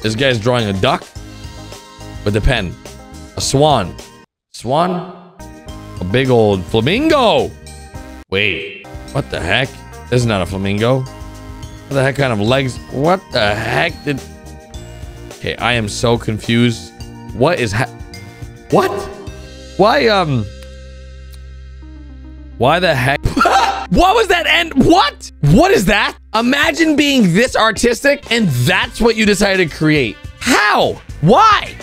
This guy's drawing a duck with a pen. A swan. Swan? A big old flamingo. Wait, what the heck? This is not a flamingo. What the heck kind of legs? What the heck did... Okay, I am so confused. What is what? Why the heck? What was that end? What? What is that? Imagine being this artistic and that's what you decided to create. How? Why?